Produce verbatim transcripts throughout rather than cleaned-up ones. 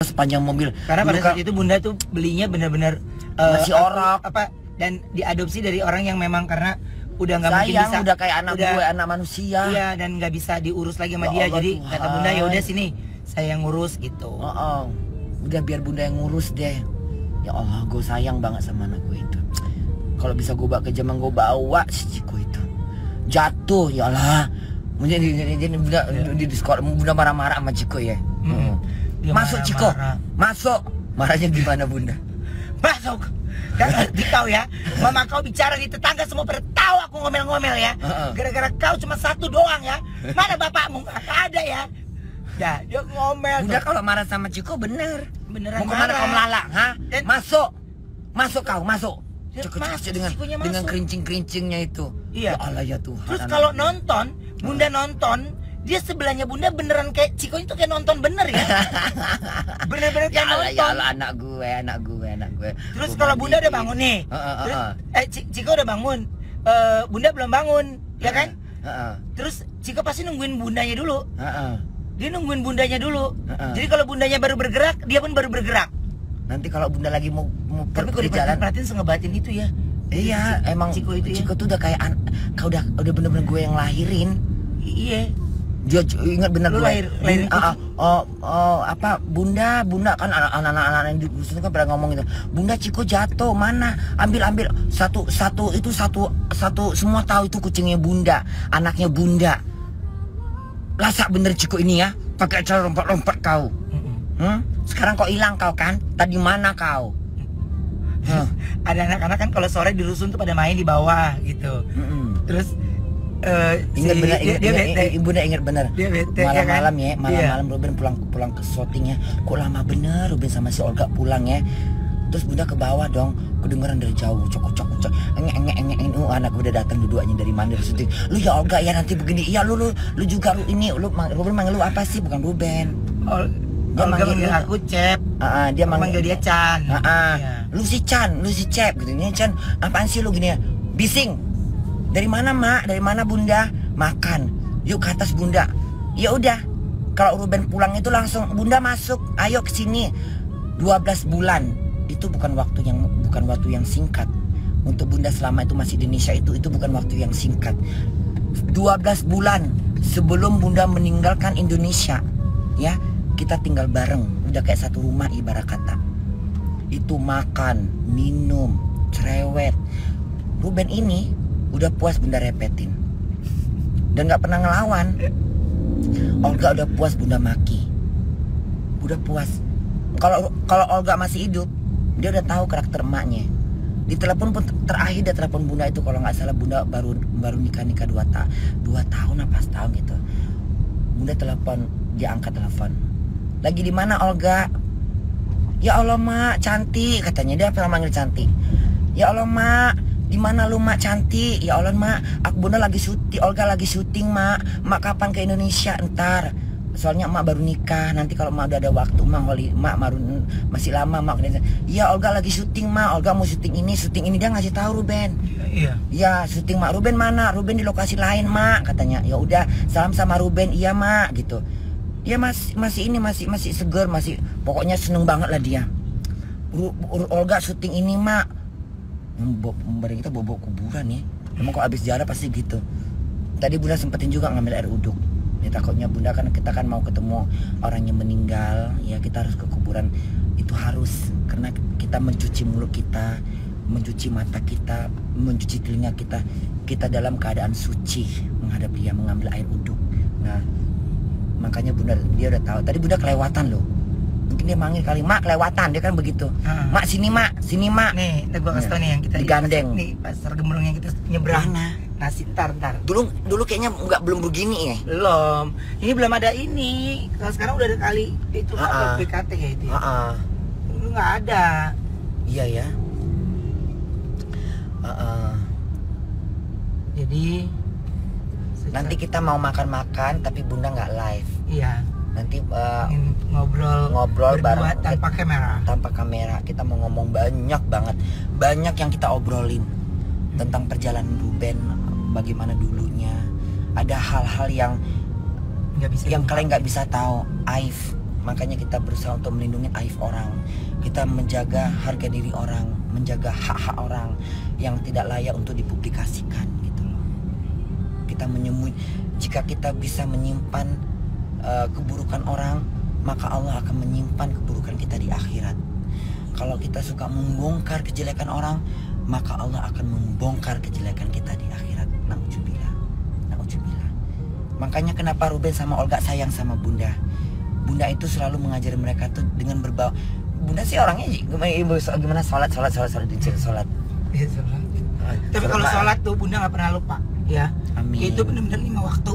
sepanjang mobil. Karena pada saat itu bunda tuh belinya benar-benar uh, masih orok apa dan diadopsi dari orang yang memang karena udah nggak mungkin bisa, udah kayak anak udah, gue, anak manusia. Iya, dan nggak bisa diurus lagi sama ya dia. Allah, jadi Tuhan. kata bunda, ya udah sini saya yang ngurus gitu. Oh, oh. Udah biar bunda yang ngurus deh. Ya Allah, gue sayang banget sama anak gue itu. Kalau bisa gue bawa ke Jemang, gue bawa si Ciko itu. Jatuh, ya Allah. Mungkin di, di, di, bunda, ya. di, di sekolah bunda marah-marah sama Ciko ya. Hmm. Masuk marah, Ciko, marah. Masuk. Marahnya gimana bunda? Masuk. Gak ngerti kau ya. Mama kau bicara di tetangga semua pada tahu aku ngomel-ngomel ya. Gara-gara kau cuma satu doang ya. Mana bapakmu? Gak ada ya. Dah, dia ngomel. Udah kalau marah sama Ciko bener. Beneran mau kemana kau melalak? Hah? Dan masuk. Masuk kau, masuk. Ciko dengan dengan kerincing-kerincingnya itu. Iya. Ya Allah ya Tuhan. Terus kalau nonton, bunda nonton, dia sebelahnya bunda beneran kayak Ciko itu kayak nonton bener ya. Bener-bener kayak ya Allah, nonton. Ya Allah, anak gue, anak gue, anak gue. Terus kalau bunda udah bangun nih, uh, uh, uh, terus uh. eh Ciko udah bangun, uh, bunda belum bangun, ya kan? Uh, uh, uh. Terus Ciko pasti nungguin bundanya dulu. Uh, uh. Dia nungguin bundanya dulu. Uh, uh. Jadi kalau bundanya baru bergerak, dia pun baru bergerak. Nanti kalau bunda lagi mau mau tapi kalau diperhatiin sengebatin itu ya. Iya, Ciko, emang Ciko itu Ciko ya. tuh udah kayak an kau udah udah bener-bener gue yang lahirin. Iya. Dia ingat bener lu gue. lahir, lahir uh, uh, oh, oh, apa bunda bunda kan anak-anak yang di rusun kan pada ngomong gitu. Bunda Ciko jatuh mana? Ambil ambil satu satu itu satu satu semua tahu itu kucingnya bunda, anaknya bunda. Lasak bener Ciko ini ya, pakai cara lompat-lompat kau. Hmm? Sekarang kok hilang kau kan? Tadi mana kau? Huh. Ada anak-anak kan kalau sore di rusun tuh pada main di bawah gitu. Mm-hmm. Terus uh, ingat si, bener, dia, ingat, dia ingat, bete. Ibunda ingat bener. Malam-malam ya, kan? malam-malam Ruben pulang pulang ke syutingnya. Kok lama bener Ruben sama si Olga pulang ya. Terus bunda ke bawah dong, kedengeran dari jauh, cok cok cok, enge enge enge enge, oh, anak udah datang dua-duanya dari mana dari syuting. Lu ya Olga ya nanti begini, iya lu lu lu juga lu ini, lu Ruben manggil lu apa sih? Bukan Ruben. Oh, dia manggil, manggil aku Cep. Uh, uh, dia manggil, manggil dia Chan. Uh, uh. Ya. Lu si Chan, lu si Cep gitu. Ini Chan, apaan sih lu gini ya? Bising. Dari mana mak? Dari mana bunda? Makan. Yuk ke atas bunda. Ya udah. Kalau Ruben pulang itu langsung bunda masuk. Ayo ke sini. dua belas bulan. Itu bukan waktu yang bukan waktu yang singkat. Untuk bunda selama itu masih di Indonesia itu itu bukan waktu yang singkat. dua belas bulan sebelum bunda meninggalkan Indonesia. Ya. Kita tinggal bareng, udah kayak satu rumah ibarat kata. Itu makan, minum, cerewet. Ruben ini udah puas bunda repetin. Dan gak pernah ngelawan. Olga udah puas bunda maki. Udah puas. Kalau kalau Olga masih hidup, dia udah tahu karakter emaknya. Di telepon pun terakhir dia telepon bunda itu kalau nggak salah bunda baru baru nikah nikah dua ta dua tahun apa setahun gitu. Bunda telepon, dia angkat telepon. Lagi di mana Olga? Ya Allah mak cantik katanya, dia pernah manggil cantik. Ya Allah mak, di mana lu mak cantik? Ya Allah mak, aku bunda lagi syuting, Olga lagi syuting mak. Mak kapan ke Indonesia? Ntar. Soalnya emak baru nikah, nanti kalau emak udah ada waktu emak holi, emak baru masih lama emak. Iya Olga lagi syuting mak, Olga mau syuting ini, syuting ini, dia ngasih tahu Ruben. Iya. Iya syuting mak. Ruben mana? Ruben di lokasi lain mak katanya. Ya udah salam sama Ruben, iya mak gitu. Dia masih masih ini masih masih seger, masih pokoknya seneng banget lah dia. Olga syuting ini mak. Bareng kita bobo kuburan ya. Emang kok abis jalan pasti gitu. Tadi bunda sempetin juga ngambil air uduk. Ya takutnya bunda kan kita kan mau ketemu orang yang meninggal, ya kita harus ke kuburan. Itu harus karena kita mencuci mulut kita, mencuci mata kita, mencuci telinga kita. Kita dalam keadaan suci menghadap dia, mengambil air uduk. Nah, makanya bunda dia udah tahu. Tadi bunda kelewatan loh. Mungkin dia manggil kali, mak kelewatan, dia kan begitu. Hmm. Mak sini mak, sini mak. Nih, gue kasih tau nih yang kita digandeng. Nih pasar Gembrong yang kita nyebrang. Mana? Nasi tar tar. Dulu dulu kayaknya nggak belum begini ya. Belum. Ini belum ada ini. Kalau sekarang udah ada kali itu uh -uh. B K T ya itu. Ya? Uh -uh. Dulu nggak ada. Iya ya. Uh -uh. Jadi nanti kita mau makan-makan tapi bunda nggak live. Iya. Nanti uh, ngobrol ngobrol bareng tanpa kamera. Tanpa kamera. Kita mau ngomong banyak banget. Banyak yang kita obrolin hmm. tentang perjalanan Ruben, bagaimana dulunya. Ada hal-hal yang nggak bisa yang kalian nggak bisa tahu. Aif Makanya kita berusaha untuk melindungi aib orang. Kita menjaga harga diri orang, menjaga hak-hak orang yang tidak layak untuk dipublikasikan gitu loh. Kita menyembunyi, jika kita bisa menyimpan uh, keburukan orang, maka Allah akan menyimpan keburukan kita di akhirat. Kalau kita suka membongkar kejelekan orang, maka Allah akan membongkar kejelekan kita di akhirat. Na'udzubillah. Na'udzubillah. Makanya kenapa Ruben sama Olga sayang sama Bunda. Bunda itu selalu mengajari mereka tuh dengan berbau. Bunda sih orangnya gimana, sholat, sholat, sholat, sholat, dicir sholat. Iya, sholat. Tapi kalau sholat tuh Bunda nggak pernah lupa, ya. Amin. Itu benar-benar lima waktu.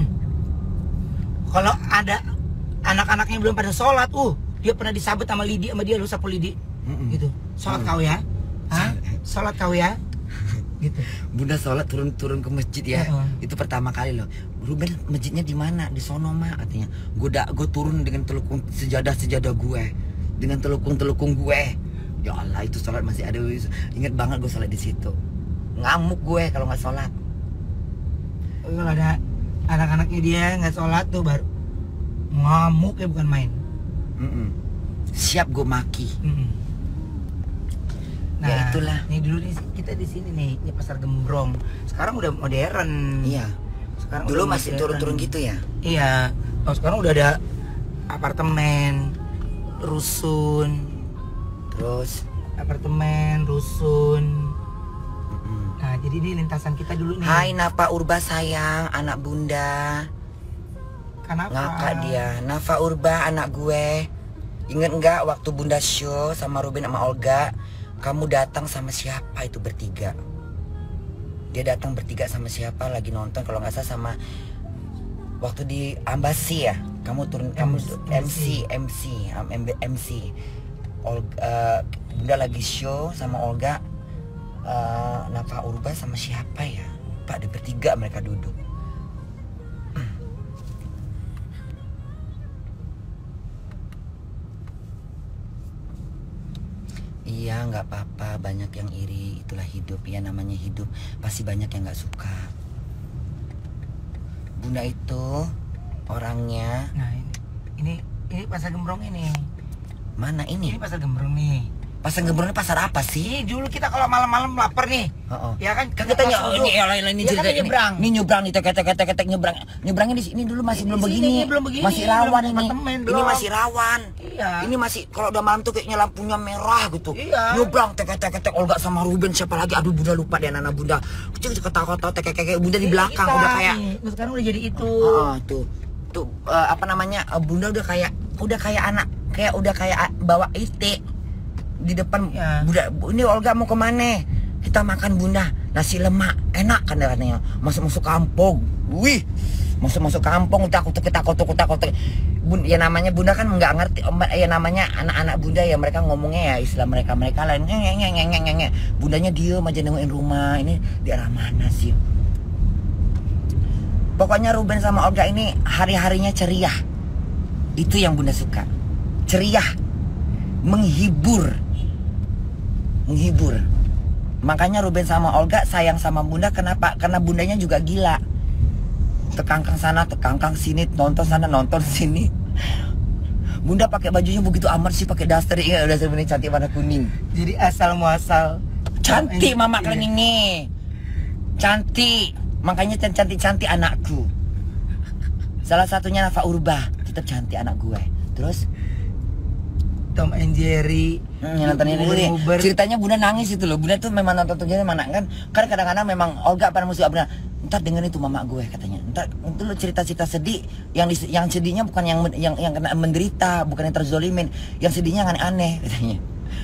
Kalau ada anak-anaknya belum pada sholat, uh, dia pernah disabet sama Lidi, sama dia lu sapu Lidi, mm -mm. gitu. Sholat mm. kau ya, Hah? Sholat kau ya, gitu. Bunda sholat turun-turun ke masjid ya, uh -uh. Itu pertama kali loh. Ruben, masjidnya di mana? Di sono mah katanya. Gue dak, gue turun dengan telukung sejadah-sejadah gue, dengan telukung-telukung gue. Ya Allah, itu sholat masih ada. Ingat banget gue sholat di situ. Ngamuk gue kalau nggak sholat. Kalau ada anak-anaknya dia nggak sholat tuh baru ngamuk ya, bukan main. Mm -mm. Siap gue maki. Mm -mm. Nah, ya itulah. Nih dulu nih kita di sini nih, ini pasar Gembrong. Sekarang udah modern. Iya. Sekarang dulu masih turun-turun gitu ya? Iya. Oh, sekarang udah ada apartemen, rusun, terus apartemen, rusun. Mm-hmm. Nah, jadi ini lintasan kita dulu nih. Hai Nafa Urba sayang, anak Bunda. Kenapa? Ngakak dia. Nafa Urba anak gue. Ingat nggak waktu Bunda show sama Ruben sama Olga, kamu datang sama siapa itu bertiga? Dia datang bertiga sama siapa lagi nonton, kalau nggak salah sama waktu di Ambasi ya. Kamu turun, kamu M C M C M C. Olga, uh, Bunda lagi show sama Olga, uh, Nafa Urba sama siapa ya? Pak, ada bertiga mereka duduk. Iya, nggak apa-apa, banyak yang iri, itulah hidup ya, namanya hidup, pasti banyak yang nggak suka. Bunda itu orangnya. Nah ini, ini, ini pasar Gembrong ini. Mana ini? Ini pasar Gembrong nih. Pasar Gembrong ini pasar apa sih? Ini dulu kita kalau malam-malam lapar nih. Oh, oh. Ya kan, kan kita ny ini ya lain ini cerita ini nyebrang. Ini nyebrang nih, ketek-ketek nyebrang. Nyebrangnya di sini dulu masih ini belum sini, begini. belum begini. Masih rawan ini. Ini masih rawan. Iya. Ini masih kalau udah malam tuh kayaknya lampunya merah gitu. Iya. Nyebrang tek-tek-tek Olga sama Ruben, siapa lagi? Aduh, Bunda lupa deh anak Bunda. Kecil ketawa-ketawa tek-tek Bunda di belakang kita, udah kayak. Nih. Sekarang udah jadi itu. Oh, tuh. Tuh uh, apa namanya? Uh, Bunda udah kayak udah kayak anak, kayak udah kayak bawa ite di depan ya. Bunda, ini Olga mau kemana? Kita makan Bunda nasi lemak, enak kan katanya. Masuk-masuk kampung, wih, masuk-masuk kampung, takut takut takut takut. Bunda, ya namanya Bunda kan nggak ngerti, ya namanya anak-anak Bunda ya, mereka ngomongnya ya istilah mereka mereka lain. Bundanya diem aja nungguin rumah, ini di arah mana sih? Pokoknya Ruben sama Olga ini hari-harinya ceria. Itu yang Bunda suka, ceria, menghibur. Menghibur. Makanya Ruben sama Olga sayang sama Bunda. Kenapa? Karena Bundanya juga gila. Tekangkang sana, tekangkang sini, nonton sana, nonton sini. Bunda pakai bajunya begitu amat sih, pakai daster. Ingat daster ini cantik warna kuning. Jadi asal muasal cantik mama kalian ini. Cantik. Makanya cantik-cantik anakku. Salah satunya Nafa Urba, tetap cantik anak gue. Terus Tom and Jerry. Hmm, nontonin ini. Ceritanya Bunda nangis itu loh. Bunda tuh memang nonton Tom mana kan? Karena kadang-kadang memang Olga pada musuh Bunda. Ntar dengerin itu mama gue katanya. Ntar itu lo cerita-cerita sedih. Yang yang sedihnya bukan yang yang yang kena menderita, bukan yang terzolimin. Yang sedihnya aneh-aneh katanya.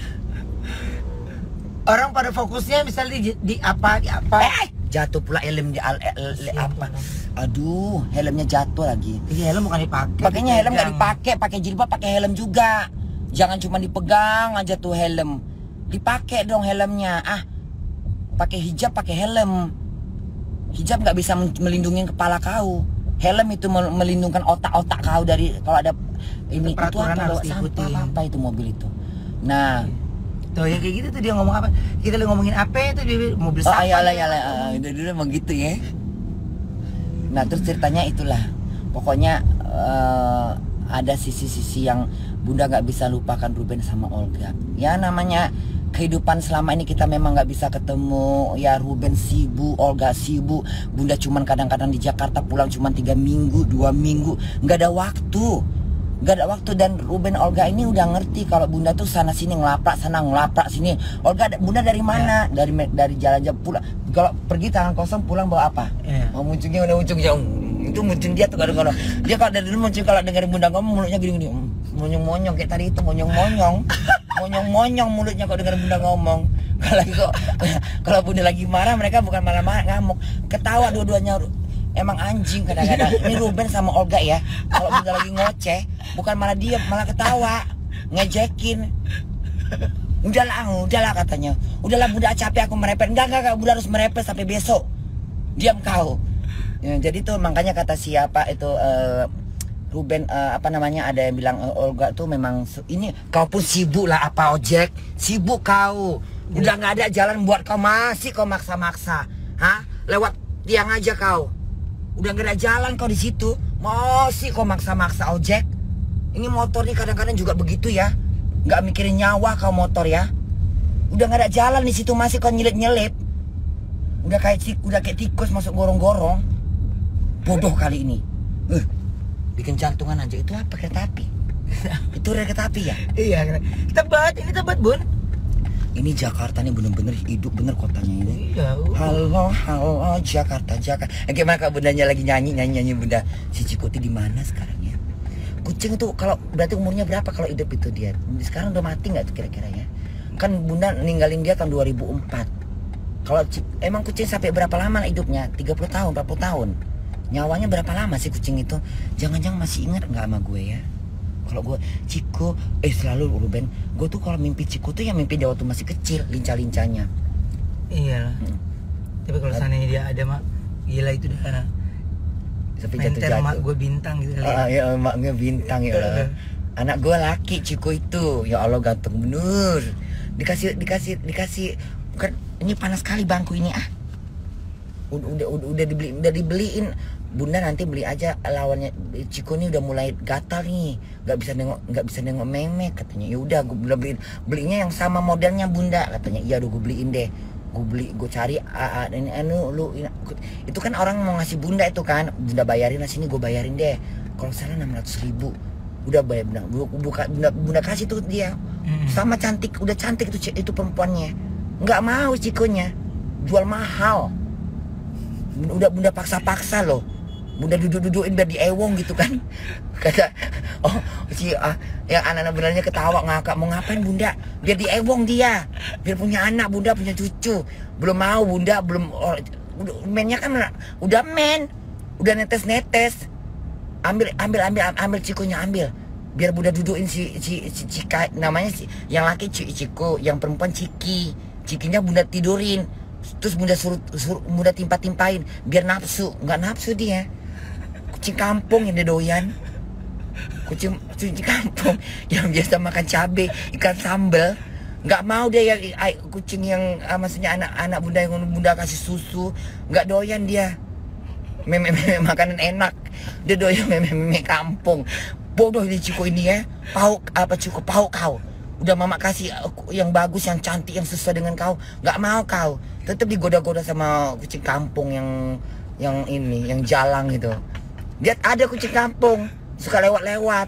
Orang pada fokusnya misalnya di, di apa di apa. Eh, jatuh pula helm di al, el, el, apa? Aduh, helmnya jatuh lagi. Iya, helm bukan dipakai. Pakainya helm nggak dipakai, pakai jilbab, pakai helm juga. Jangan cuma dipegang aja tuh helm. Dipakai dong helmnya. Ah, pakai hijab, pakai helm. Hijab nggak bisa melindungi kepala kau. Helm itu melindungkan otak-otak kau dari kalau ada ini itu, itu apa bawa sampah apa itu mobil itu. Nah, tuh yang kayak gitu tuh dia ngomong apa? Kita lagi ngomongin apa itu dia mobil sampah. Oh, ayalah ayalah, itu dulu emang gitu ya. Nah, terus ceritanya itulah. Pokoknya uh, ada sisi-sisi yang Bunda nggak bisa lupakan Ruben sama Olga. Ya namanya kehidupan selama ini kita memang nggak bisa ketemu. Ya Ruben sibuk, Olga sibuk. Bunda cuman kadang-kadang di Jakarta pulang cuman tiga minggu, dua minggu, nggak ada waktu. Gak ada waktu. Dan Ruben Olga ini udah ngerti kalau Bunda tuh sana sini ngelaprak, sana ngelaprak sini. Olga, Bunda dari mana? Ya. Dari dari jalan-jalan pulang. Kalau pergi tangan kosong, pulang bawa apa? Ya. Mau muncungnya udah muncung jauh. Itu muncung dia tuh kalau dia kalau dari dulu muncung, kalau dengerin Bunda ngomong mulutnya gini-gini, monyong-monyong kayak tadi itu, monyong-monyong, monyong-monyong mulutnya kalau dengerin Bunda ngomong. Kalau lagi kok kalau Bunda lagi marah, mereka bukan malah marah, ngamuk, ketawa dua-duanya. Emang anjing kadang-kadang. Ini Ruben sama Olga ya, kalau Bunda lagi ngoceh, bukan malah diam, malah ketawa, ngejekin. Udahlah, udahlah katanya. Udahlah Bunda, capek aku merepet. Enggak, enggak, Bunda harus merepet sampai besok. Diam kau. Ya, jadi tuh makanya kata siapa itu uh, Ruben uh, apa namanya, ada yang bilang uh, Olga tuh memang ini, kau pun sibuk lah apa ojek, sibuk kau. Udah nggak ada jalan buat kau, masih kau maksa-maksa. Hah? Lewat tiang aja kau. Udah gak ada jalan kau di situ, masih kau maksa-maksa ojek. Ini motor nih kadang-kadang juga begitu ya, nggak mikirin nyawa kau motor ya. Udah gak ada jalan di situ, masih kau nyelip-nyelip. Udah kayak udah kayak tikus masuk gorong-gorong. Bodoh kali ini. Uh, bikin jantungan aja. Itu apa, kereta api? Itu kereta api ya? Iya, Tebet, ini Tebet Bun. Ini Jakarta nih bener-bener hidup bener kotanya ini. Iya. Halo, halo Jakarta, Jakarta. Eh, gimana kak Bundanya lagi nyanyi, nyanyi, nyanyi Bunda? Si Cikuti di mana sekarang ya? Kucing itu kalau berarti umurnya berapa kalau hidup itu dia? Sekarang udah mati nggak tuh kira-kira ya? Kan Bunda ninggalin dia tahun dua ribu empat. Kalau emang kucing sampai berapa lama hidupnya? tiga puluh tahun, empat puluh tahun. Nyawanya berapa lama sih kucing itu? Jangan-jangan masih ingat nggak sama gue ya? Kalau gue Ciko, eh selalu Ruben, gue tuh kalau mimpi Ciko tuh yang mimpi dia waktu masih kecil, lincah-lincahnya. Iya. Hmm. Tapi kalau seandainya dia ada mak, gila itu dah. Sampai jatuh-jatuh. Mak gue bintang gitu kali. Ah, ya maknya bintang ya. Anak gue laki Ciko itu, ya Allah ganteng bener. Dikasih, dikasih, dikasih. Bukan, ini panas sekali bangku ini ah. Udah, udah, udah, udah dibeli, udah dibeliin. Bunda nanti beli aja lawannya. Ciko ini udah mulai gatal nih, nggak bisa nengok, nggak bisa nengok memek katanya. Ya udah gue beliin, belinya yang sama modelnya Bunda katanya. Iya udah gue beliin deh, gue beli, gue cari ah, ini anu lu ini. Itu kan orang mau ngasih Bunda itu kan, Bunda bayarin lah, sini gue bayarin deh. Kalau salah enam ratus ribu, udah bayar Bunda, buka Bunda, Bunda kasih tuh dia. Sama cantik, udah cantik itu itu perempuannya. Nggak mau Cikonya, jual mahal. Udah Bunda paksa-paksa loh. Bunda duduk-dudukin biar diewong gitu kan. Kata oh si ah, yang anak-anak benarnya ketawa ngakak, mau ngapain Bunda? Biar diewong dia, biar punya anak Bunda, punya cucu. Belum mau Bunda, belum oh, mennya kan udah men, udah netes-netes. Ambil ambil ambil ambil Cikonya ambil. Biar Bunda dudukin si si, si Cika, namanya si yang laki Ciko, yang perempuan Ciki. Cikinya Bunda tidurin. Terus Bunda suruh, suruh Bunda timpa-timpain biar nafsu. Nggak nafsu dia. Kucing kampung yang dia doyan. Kucing, kucing kampung yang biasa makan cabai, ikan sambal. Nggak mau dia yang kucing yang ah, maksudnya anak-anak Bunda yang Bunda kasih susu. Nggak doyan dia. Meme-meme makanan enak. Dia doyan meme-meme kampung. Bodoh ini Ciko ini ya. Pauk apa Ciko, pauk kau. Udah mama kasih yang bagus, yang cantik, yang sesuai dengan kau. Nggak mau kau. Tetap digoda-goda sama kucing kampung yang yang ini, yang jalang gitu. Dia ada kucing kampung, suka lewat-lewat.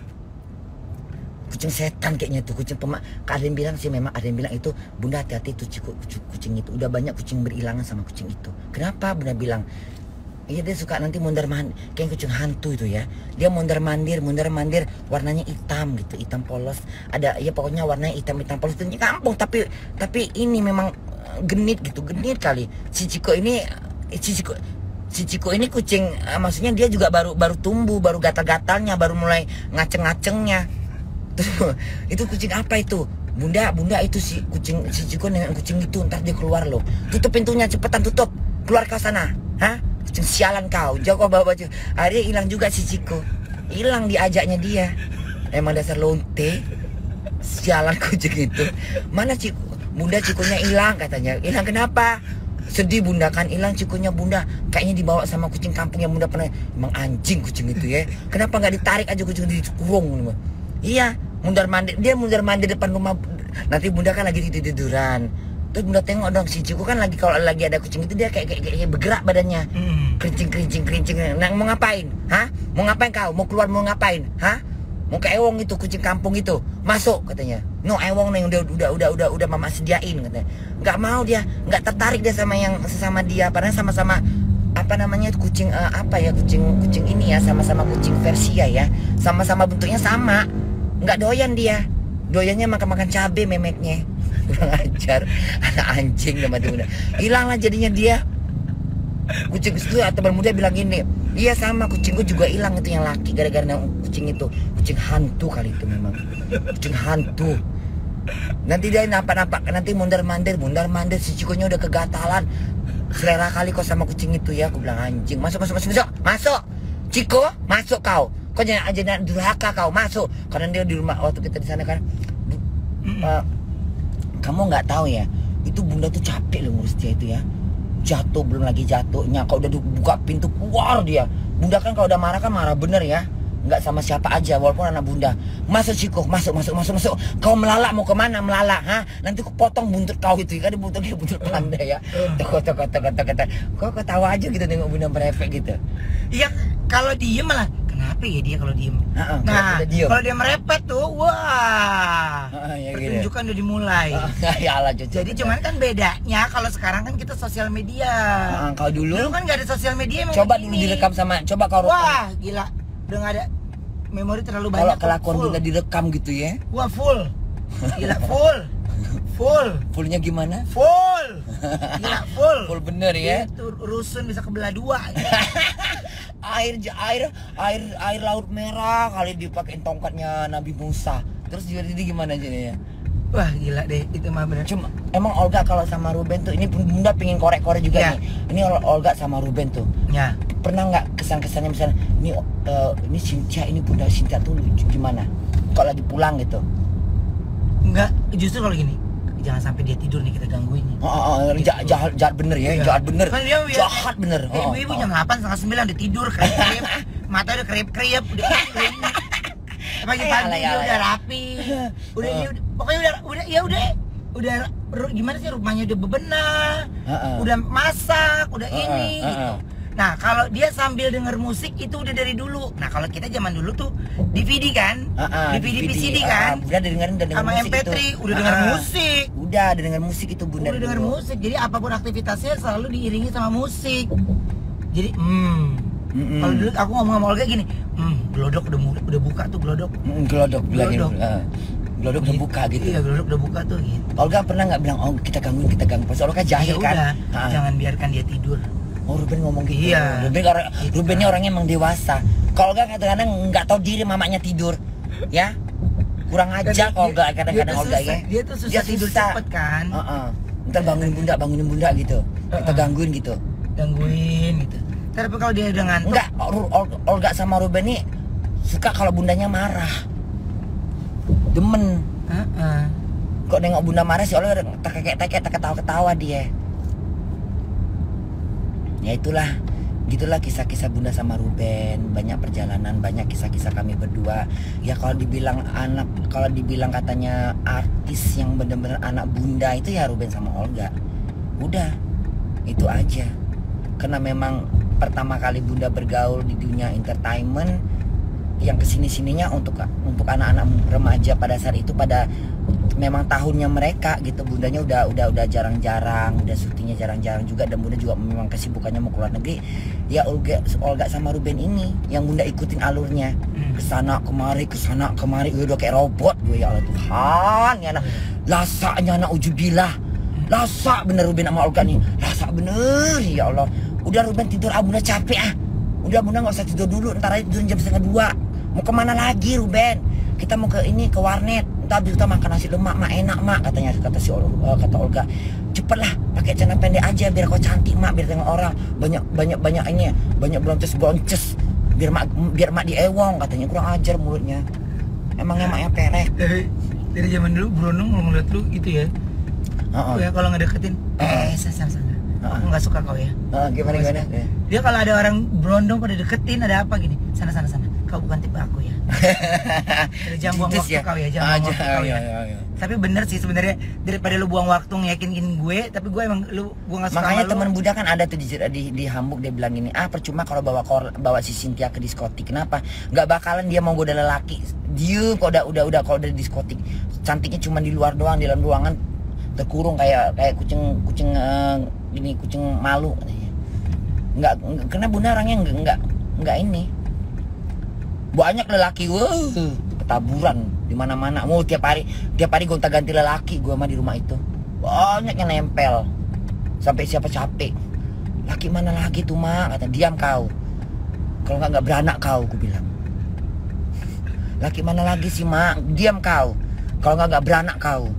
Kucing setan kayaknya tuh, kucing pemak. Ada yang bilang sih, memang ada yang bilang itu, Bunda hati-hati tuh kucing, kucing itu. Udah banyak kucing berilangan sama kucing itu. Kenapa Bunda bilang? Iya dia suka nanti mondar-mandir, kayak kucing hantu itu ya. Dia mondar-mandir, mondar-mandir, warnanya hitam gitu, hitam polos. Ada ya pokoknya warnanya hitam-hitam polos. Itu kampung, tapi tapi ini memang genit gitu, genit kali. Si Ciko ini, si Ciko, si Ciko ini kucing, uh, maksudnya dia juga baru baru tumbuh, baru gatal-gatalnya, baru mulai ngaceng-ngacengnya. Tuh, itu kucing apa itu? Bunda, Bunda itu si kucing, si Ciko dengan kucing itu, ntar dia keluar loh. Tutup pintunya, cepetan tutup. Keluar ke sana, hah? Kucing sialan kau, jauh bawa baju. Akhirnya hilang juga si Ciko. Hilang diajaknya dia. Emang dasar lonte. Sialan kucing itu. Mana Ciko? Bunda Cikonya hilang katanya. Hilang kenapa? Sedih bunda kan, hilang cikunya bunda. Kayaknya dibawa sama kucing kampung yang bunda pernah. Emang anjing kucing itu ya. Kenapa nggak ditarik aja kucing itu dikurung? Iya, mundar mandir. Dia mundar mandir depan rumah. Nanti bunda kan lagi tidur-tiduran. Terus bunda tengok dong si ciku kan lagi kalau lagi ada kucing itu dia kayak kayak, kayak bergerak badannya. Kerincing kerincing kerincing. Nah, mau ngapain? Hah? Mau ngapain kau? Mau keluar mau ngapain? Hah? Mau ke Ewong itu kucing kampung itu masuk katanya. No Ewong nih udah udah udah udah udah mama sediain katanya. Nggak mau dia, nggak tertarik dia sama yang sesama dia. Padahal sama-sama apa namanya kucing uh, apa ya kucing kucing ini ya sama-sama kucing Persia ya. Sama-sama bentuknya sama. Nggak doyan dia. Doyannya makan-makan cabe memeknya. Kurang ajar anak anjing nama itu. Hilanglah jadinya dia. Kucing itu atau muda bilang gini, iya sama kucingku juga hilang itu yang laki gara-gara kucing itu kucing hantu kali itu memang kucing hantu. Nanti dia nampak-nampak nanti mundar-mandir mundar-mandir si cikunya udah kegatalan. Selera kali kau sama kucing itu ya, aku bilang anjing. Masuk masuk masuk masuk masuk Ciko masuk kau. Kau jangan aja durhaka kau masuk. Karena dia di rumah waktu kita di sana kan. Uh, kamu nggak tahu ya, itu bunda tuh capek loh ngurus dia itu ya. Jatuh belum lagi jatuhnya kalau udah buka pintu keluar dia. Bunda kan kalau udah marah kan marah bener ya, nggak sama siapa aja walaupun anak bunda. Masuk Ciko masuk masuk masuk masuk. Kau melalak mau kemana melalak? Ha? Nanti aku potong buntut kau itu kan buntut dia buntut panda ya. Toko toko toko toko toko. Kau ketawa aja gitu nengok bunda merepek gitu. Iya kalau diem malah kenapa ya dia kalau diem? Uh-uh, nah kalau dia merepet tuh wah uh, ya pertunjukan gitu. Udah dimulai. Uh, ya Allah, cucu, jadi cuman kan bedanya kalau sekarang kan kita sosial media. Uh, kalau dulu, dulu kan nggak ada sosial media. Coba dulu direkam sama coba kau rekam. Wah gila udah nggak ada memori terlalu banyak. Kalau kelakuan bunda direkam gitu ya. Wah full. Gila full. Full. Fullnya gimana? Full. Gila full. Full bener ya. Itu rusun bisa kebelah dua. air air air air laut merah kali dipakein tongkatnya Nabi Musa. Terus jadi gimana jadinya? Wah gila deh itu mah bener. Cuma emang Olga kalau sama Ruben tuh ini bunda pingin korek-korek juga ya. Nih. Ini Olga sama Ruben tuh. Ya. Pernah nggak kesan-kesannya misalnya ini uh, ini Cynthia ini bunda Cynthia tuh gimana? Kalau lagi pulang gitu? Enggak, justru kalau gini jangan sampai dia tidur nih kita gangguin. Oh, oh, oh gitu. jahat, jahat, jahat bener ya, iya. jahat bener, kan dia, jahat ya, bener. Oh, ibu-ibu oh. jam delapan setengah sembilan udah tidur, kerip-kerip, mata udah kerip-kerip, udah kerip. Pagi-pagi dia udah rapi, udah, oh. udah pokoknya udah, udah ya udah, udah gimana sih rumahnya udah bebenah, uh -uh. udah masak, udah uh -uh. ini uh -uh. gitu. Nah kalau dia sambil denger musik itu udah dari dulu. Nah kalau kita zaman dulu tuh D V D kan, uh -uh, D V D, D V D P C D kan, uh, udah dengerin udah denger sama musik M P tiga, itu. Udah denger uh -uh. musik, udah ada denger musik itu bunda. Udah denger musik, jadi apapun aktivitasnya selalu diiringi sama musik. Jadi, hmm, mm -mm. kalau dulu aku ngomong sama Olga gini, hmm, glodok udah udah buka tuh glodok. Mm, glodok, glodok. Uh. Glodok udah buka gitu. Iya, glodok udah buka tuh gitu. Olga pernah nggak bilang, oh kita gangguin, kita gangguin. Pas Olga jahil ya kan. Udah, jangan biarkan dia tidur. Oh Ruben ngomong gitu. Iya. Ruben orang, gitu. Ruben ini orangnya emang dewasa. Kalau Olga kadang-kadang nggak tahu diri mamanya tidur, ya kurang ajar kalau Olga kadang-kadang Olga ya. Dia tuh susah, dia tidur susah. Cepet kan. Uh -uh. Ntar bangunin bunda, bangunin bunda gitu. Kita gangguin gitu. Gangguin gitu. Tapi kalau dia udah ngantuk. Enggak, Olga sama Ruben nih suka kalau bundanya marah. Demen. Uh -uh. Kok nengok bunda marah sih Olga terkekek-tekek, terketawa-ketawa dia. Ya itulah, gitulah kisah-kisah bunda sama Ruben. Banyak perjalanan, banyak kisah-kisah kami berdua. Ya kalau dibilang anak, kalau dibilang katanya artis yang bener-bener anak bunda itu ya Ruben sama Olga. Udah, itu aja. Karena memang pertama kali bunda bergaul di dunia entertainment, yang kesini-sininya untuk untuk anak-anak remaja pada saat itu pada memang tahunnya mereka gitu. Bundanya udah udah udah jarang-jarang, udah syutingnya jarang-jarang juga, dan bunda juga memang kesibukannya mau keluar negeri. Ya Olga, Olga sama Ruben ini yang bunda ikutin alurnya kesana kemari kesana kemari, udah kayak robot gue. Ya Allah Tuhan, ya anak lasaknya anak ujubillah, lasak bener Ruben sama Olga nih, lasak bener ya Allah. Udah Ruben tidur, ah bunda capek ah, udah bunda nggak usah tidur dulu, ntar aja tidur jam setengah dua. Mau kemana lagi Ruben? Kita mau ke ini, ke warnet. Ntar kita makan nasi lemak, mak enak mak, katanya, kata si uh, kata Olga. Cepetlah, pakai celana pendek aja biar kau cantik mak, biar tengok orang banyak banyak banyak ini, banyak blonces blonces, biar mak biar mak diewong, katanya. Kurang ajar mulutnya. Emangnya maknya perek. Dari, dari zaman dulu Bruno ngeliat lu gitu ya. Uh -uh. Oh ya kalau ngedeketin, eh, uh -uh. sasar sasar. aku nggak suka kau ya. Uh, gimana gimana? Dia kalau ada orang berondong pada deketin ada apa gini, sana sana sana. Kau bukan tipe aku ya. Jangan buang waktu ya? Kau ya, jangan buang waktu kau ya. ya, ya. Tapi bener sih sebenarnya, daripada lu buang waktu ngeyakinin gue, tapi gue emang lu gue nggak suka. Makanya teman Bunda kan ada tuh di, di di Hamburg, dia bilang gini, ah percuma kalau bawa kor, bawa si Cynthia ke diskotik. Kenapa? Nggak bakalan dia mau goda lelaki. Dia kok udah udah udah kalau udah di diskotik, cantiknya cuma di luar doang, di dalam ruangan terkurung kayak kayak kucing kucing uh, ini kucing malu. Nggak, nggak karena Bunda orangnya nggak nggak nggak ini. Banyak lelaki, wow, taburan di mana-mana. Mau tiap hari, tiap hari gonta-ganti lelaki gue mah di rumah itu. Banyak yang nempel. Sampai siapa capek. Laki mana lagi tuh, Mak? Kata, diam kau. Kalau nggak nggak beranak kau, gue bilang. Laki mana lagi sih, Mak? Diam kau. Kalau nggak nggak beranak kau.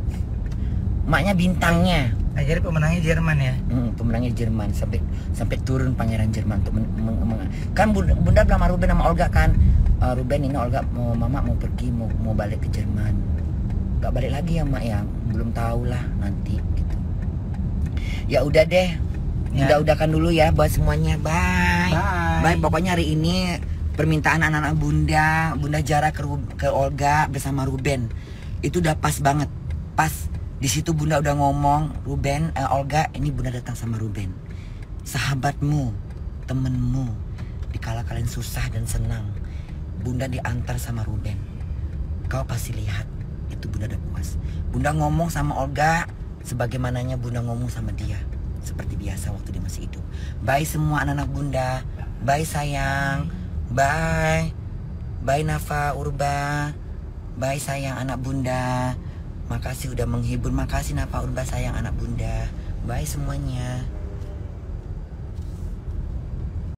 Maknya bintangnya. Nah, jadi pemenangnya Jerman ya? Hmm, pemenangnya Jerman sampai sampai turun pangeran Jerman untuk men, men, men, kan Bunda, Bunda bilang sama Ruben sama Olga kan, uh, Ruben ini Olga mau Mama mau pergi mau mau balik ke Jerman, nggak balik lagi ya Mak ya, belum tahu lah nanti gitu. Ya udah deh, ya. Udah udahkan dulu ya buat semuanya, bye. Bye. Bye. Pokoknya hari ini permintaan anak-anak Bunda, Bunda Jara ke, ke Olga bersama Ruben itu udah pas banget, pas. Di situ Bunda udah ngomong, Ruben, eh, Olga, ini Bunda datang sama Ruben. Sahabatmu, temenmu, dikala kalian susah dan senang, Bunda diantar sama Ruben. Kau pasti lihat, itu Bunda udah puas. Bunda ngomong sama Olga, sebagaimananya Bunda ngomong sama dia. Seperti biasa waktu dia masih hidup. Bye semua anak-anak Bunda. Bye sayang. Bye. Bye Nafa, Urba. Bye sayang anak Bunda. Makasih udah menghibur. Makasih Nafa, Urba sayang anak Bunda. Bye semuanya.